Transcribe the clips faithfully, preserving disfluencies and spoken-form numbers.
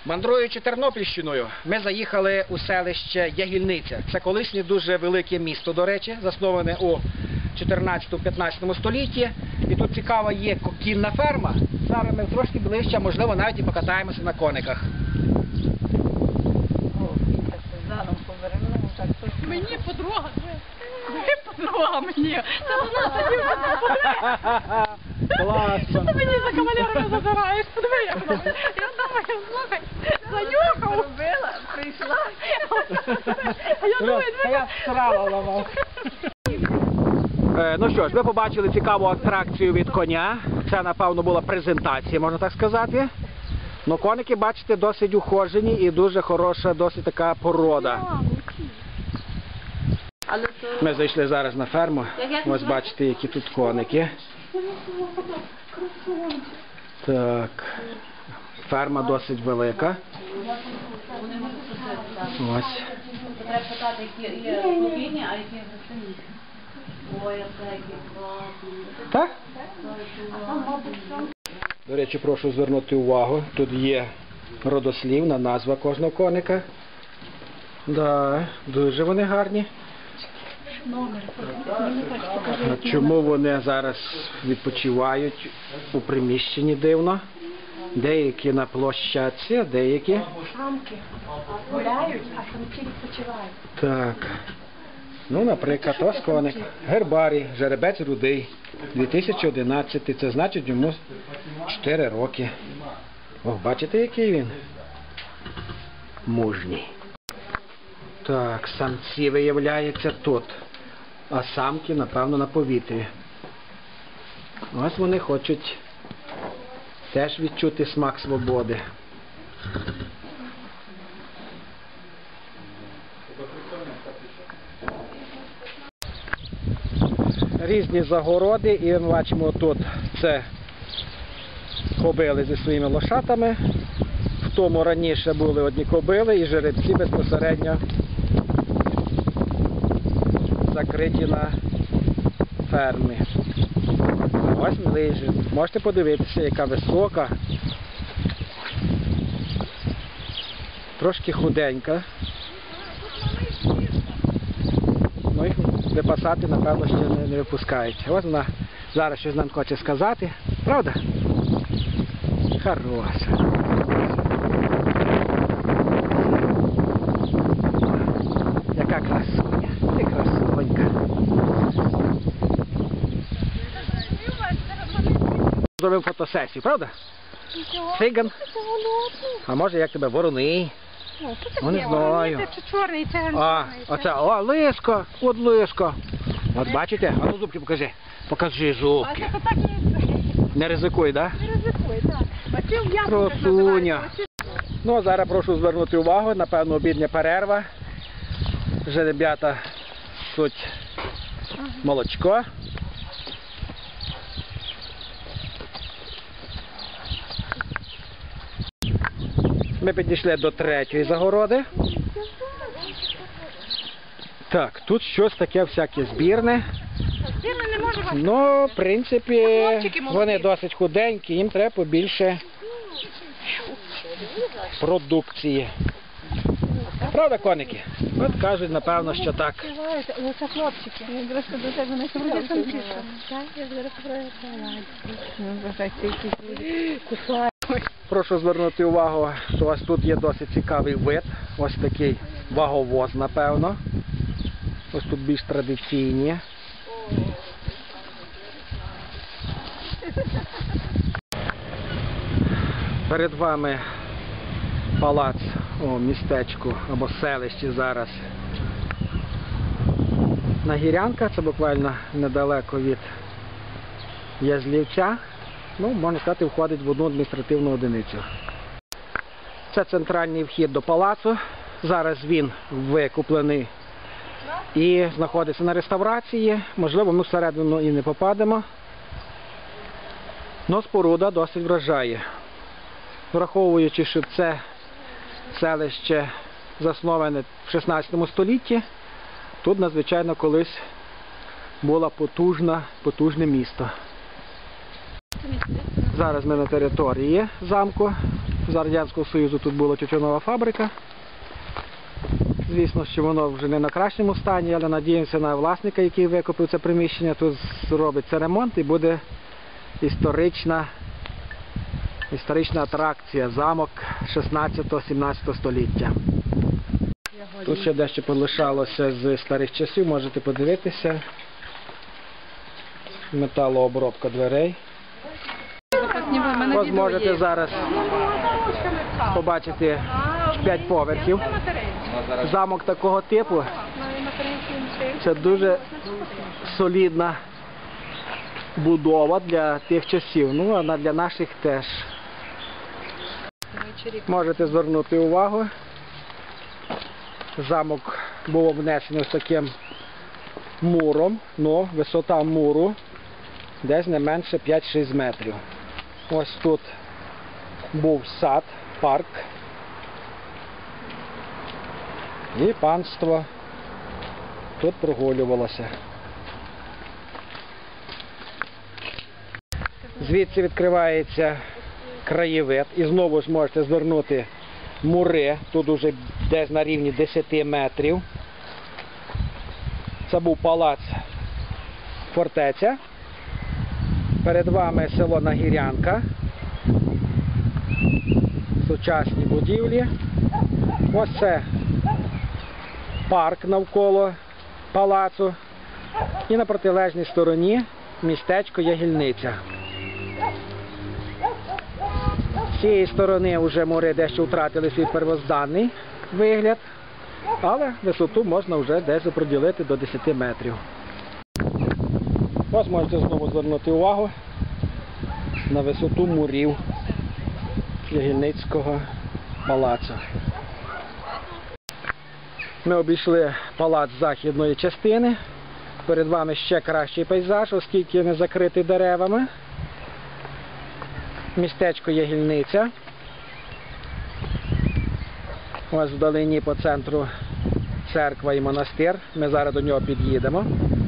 Мандруючи Тернопільщиною, ми заїхали у селище Ягільниця. Це колишнє дуже велике місто, до речі, засноване у чотирнадцятому-п'ятнадцятому столітті. І тут цікава є кінна ферма. Зараз ми трошки ближче, можливо, навіть і покатаємося на кониках. Мені подруга, ви подруга мені. Це вона тоді. Класно. Ти мені за кавалерами забираєш, подиви, як вона. Я думаю, слухай, занюхав. Робила, прийшла. А я думаю, я срала ламав. Ну що ж, ви побачили цікаву атракцію від коня. Це, напевно, була презентація, можна так сказати. Ну, коники, бачите, досить ухожені і дуже хороша, досить така порода. Ми зайшли зараз на ферму. Ось бачите, які тут коники. Так. Ферма досить велика. Ось. Треба питати, які є повинні, а які гостині. Ой, які класні. Так? До речі, прошу звернути увагу. Тут є родослівна назва кожного коника. Да, дуже вони гарні. Чому вони зараз відпочивають у приміщенні дивно? Деякі на площадці, а деякі... Самки гуляють, а самці відпочивають. Так. Ну, наприклад, ось коник. Гербарій, жеребець рудий. дві тисячі одинадцятий. Це значить йому чотири роки. О, бачите, який він? Мужній. Так, самці виявляються тут. А самки, напевно, на повітрі. Ось вони хочуть теж відчути смак свободи. Різні загороди, і ми бачимо тут це кобили зі своїми лошатами. В тому раніше були одні кобили і жеребці безпосередньо закриті на фермі. Ось ближче. Можете подивитися, яка висока, трошки худенька. Ну, їх випасати, напевно, ще не, не випускають. Ось вона зараз щось нам хоче сказати. Правда? Хороша. Яка красуня. Ти красунька. Зробив фотосесію, правда? Циган. А може, як тебе, ворони? Ну, не знаю. Це чорний, це А, оце, о, лиска, от лиска. От бачите? А ну зубки покажи. Покажи зубки. А це так не... Не ризикуй, так? Не ризикуй, так. Бачив, я Красуня. Ну, а зараз прошу звернути увагу, напевно, обідня перерва. Вже ребята суть молочко. Ми підійшли до третьої загороди. Так, тут щось таке всяке збірне. Збірне не може бути. Ну, в принципі, Хлопчики молоді. вони досить худенькі, їм треба побільше продукції. Правда, коники? От кажуть, напевно, що так. Ну, це хлопчики. Я просто до тебе не сьогодні самки. Так, я зараз попробую. Прошу звернути увагу, що ось тут є досить цікавий вид. Ось такий ваговоз, напевно. Ось тут більш традиційні. Перед вами палац у містечку або селищі зараз Нагірянка, це буквально недалеко від Язлівця. Ну, можна сказати, входить в одну адміністративну одиницю. Це центральний вхід до палацу. Зараз він викуплений і знаходиться на реставрації. Можливо, ми всередину і не попадемо. Но споруда досить вражає. Враховуючи, що це селище засноване в шістнадцятому столітті, тут надзвичайно колись було потужне, потужне місто. Зараз ми на території замку. За Радянського Союзу тут була тютюнова фабрика. Звісно, що воно вже не на кращому стані, але надіємося на власника, який викупив це приміщення. Тут зробиться ремонт і буде історична, історична атракція, замок шістнадцятого-сімнадцятого століття. Тут ще дещо полишалося з старих часів, можете подивитися. Металообробка дверей. Ось можете зараз побачити п'ять поверхів. Замок такого типу – це дуже солідна будова для тих часів, ну а для наших теж. Можете звернути увагу, замок був обнесений ось таким муром, ну висота муру десь не менше п'ять-шість метрів. Ось тут був сад, парк. І панство тут прогулювалося. Звідси відкривається краєвид. І знову ж можете звернути мури. Тут уже десь на рівні десяти метрів. Це був палац фортеця. Перед вами село Нагірянка. Сучасні будівлі. Ось це парк навколо палацу. І на протилежній стороні містечко Ягільниця. З цієї сторони вже мури дещо втратили свій первозданний вигляд, але висоту можна вже десь оприділити до десяти метрів. Ось можете знову звернути увагу на висоту мурів Ягільницького палацу. Ми обійшли палац західної частини. Перед вами ще кращий пейзаж, оскільки не закритий деревами. Містечко Ягільниця. Ось вдалині по центру церква і монастир. Ми зараз до нього під'їдемо.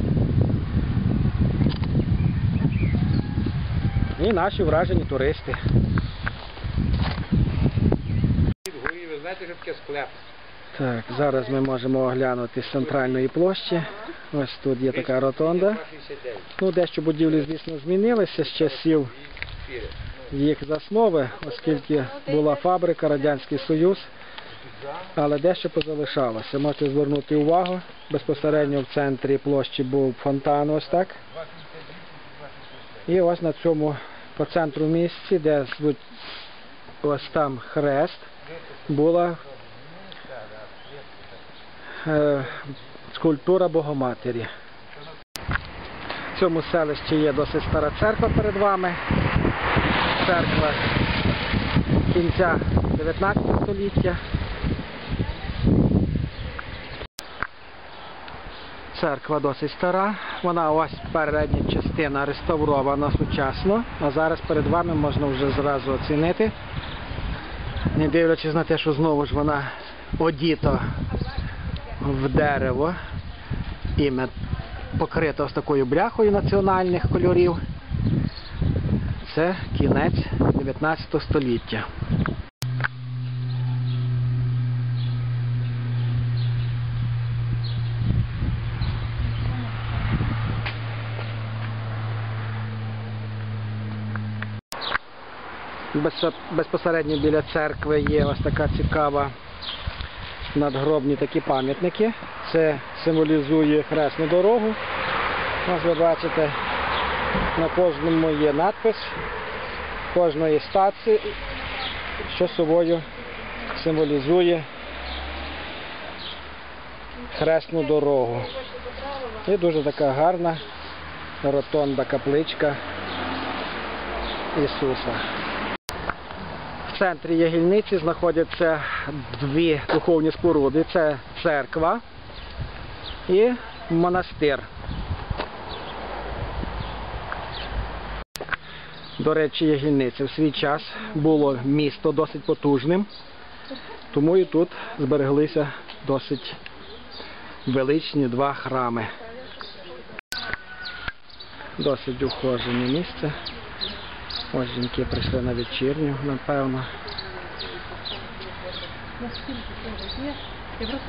І наші вражені туристи. Ви знаєте, що таке склеп? Так, зараз ми можемо оглянути з центральної площі. Ось тут є така ротонда. Ну, дещо будівлі, звісно, змінилися з часів їх заснови, оскільки була фабрика, Радянський Союз, але дещо позалишалося. Можете звернути увагу, безпосередньо в центрі площі був фонтан, ось так. І ось на цьому, по центру місці, де ось там хрест, була е, скульптура Богоматері. В цьому селищі є досить стара церква перед вами. Церква кінця дев'ятнадцятого століття. Церква досить стара. Вона ось передня частина реставрована сучасно, а зараз перед вами можна вже зразу оцінити, не дивлячись на те, що знову ж вона одіта в дерево і покрита ось такою бляхою національних кольорів. Це кінець дев'ятнадцятого століття. Безпосередньо біля церкви є ось така цікава надгробні такі пам'ятники. Це символізує хресну дорогу. Ось ви бачите, на кожному є надпис кожної стації, що собою символізує хресну дорогу. І дуже така гарна ротонда капличка Ісуса. В центрі Ягільниці знаходяться дві духовні споруди. Це церква і монастир. До речі, Ягільниця в свій час було місто досить потужним, тому і тут збереглися досить величні два храми. Досить ухожене місце. Ось жінки прийшли на вечірню, напевно. Я скільки цього є, я просто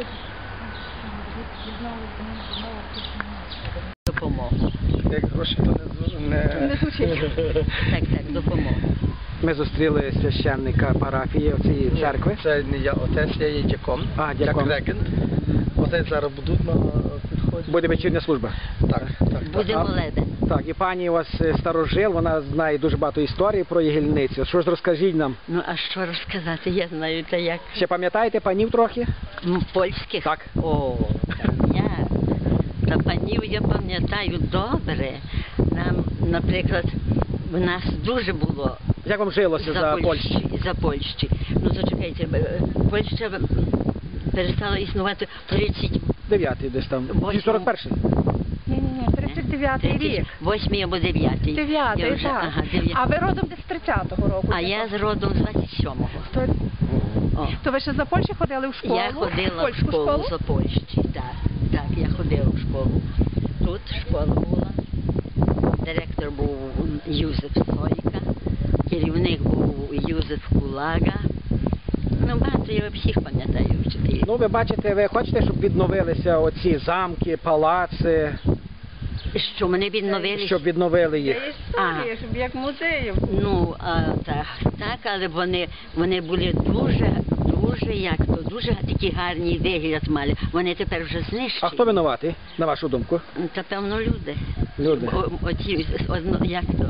дізналася, дізналася. Допомогу. Як гроші, то не... Не не... звучить. Так, так, допомогу. Ми зустріли священника парафії цієї церкви. Це не я отець, я є дякон. А, дякон. Як регент. Отець зараз будуть на підході. Буде вечірня служба. Так, так, так. Буде А- молебен. Так, і пані у вас е, старожил, вона знає дуже багато історій про Єгільницю. Що ж розкажіть нам? Ну, а що розказати, я знаю, це як Ще пам'ятаєте панів трохи? М, польських? Так. О, та я. Та панів я пам'ятаю добре. Нам, наприклад, в нас дуже було Як вам жилося за Польщі? За Польщі. Ну, зачекайте, е, Польща перестала існувати в тридцять Дев'ятий десь там. Восьмому. І сорок перший. Ні-ні-ні, тридцять дев'ятий рік. восьмий або дев'ятий. Я Дев'ятий, вже- так. Ага, дев'ятий. А ви родом десь з тридцятого року? А я з родом з двадцять сьомого. То, О. то ви ще за Польщі ходили в школу? Я ходила в Польську школу, школу? за Польщі, так, так, я ходила в школу. Тут школа була, директор був Юзеф Сойка, керівник був Юзеф Кулага. Ну, багато я всіх пам'ятаю вчителів. Ну, ви бачите, ви хочете, щоб відновилися оці замки, палаци, Що мене відновили? щоб відновили їх? Історія, щоб як музеїв. Ну, а, так, так, але вони, вони були дуже, дуже, як то, дуже такі гарні вигляд мали. Вони тепер вже знищені. А хто винуватий, на вашу думку? Та певно люди. Люди. О, оті, одно, як то?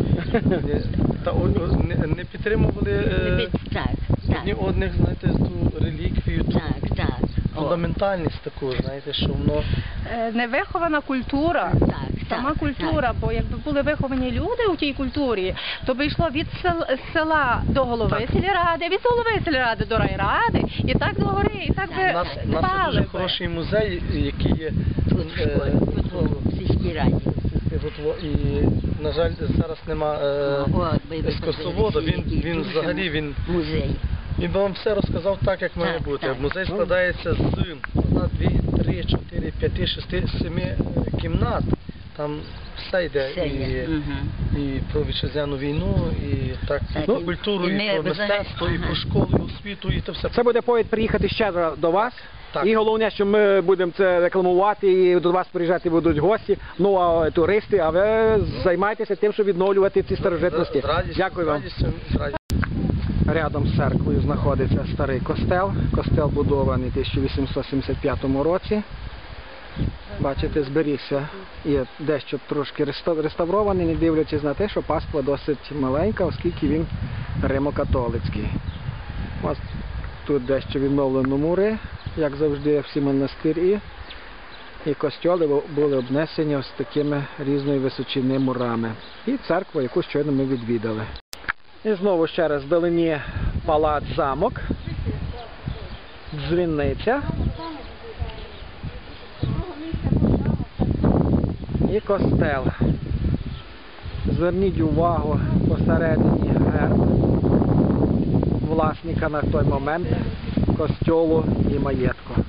Та о- о- не, не підтримували е, Від- Так, одні так, одних, знаєте, ту реліквію, ту так, так. О, фундаментальність таку, знаєте, що воно... Е, Невихована культура. Так, Сама так, культура, бо якби були виховані люди у тій культурі, то би йшло від сел- села до голови Так. сільради, від голови сільради до райради, і так до гори, і так Так. би У нас, у нас є дбали дуже би. хороший музей, який є Тут в е, школі, тут в сільській раді. тут, во- і, на жаль, зараз нема е, От, ви б екскурсовода, подивилися, він, який він дуже взагалі, він, Музей. він би вам все розказав так, як має Так, бути. так. Музей складається з одна, дві, три, чотири, п'яти, шести, семи е, кімнат. Там все йде Все є. і, Мгм. і про вітчизняну війну, і так, Так, і про і- культуру, і і, ми про взагалі- мистецтво, і ага. про школу, і освіту, і те все. Це буде повід приїхати ще раз до вас. Так. І головне, що ми будемо це рекламувати, і до вас приїжджати будуть гості, ну а туристи, а ви займайтеся тим, щоб відновлювати ці старожитності. З радістю, Дякую з вам. радістю, з радістю. Рядом з церквою знаходиться старий костел. Костел будований у тисяча вісімсот сімдесят п'ятому році. Бачите, зберігся і дещо трошки реста- реставрований, не дивлячись на те, що паства досить маленька, оскільки він римокатолицький. Ось тут дещо відновлено мури, як завжди всі монастирі. І костьоли бу- були обнесені ось такими різної височини мурами. І церква, яку щойно ми відвідали. І знову ще раз вдалині палац-замок, дзвіниця і костел. Зверніть увагу посередині герб власника на той момент костьолу і маєтку.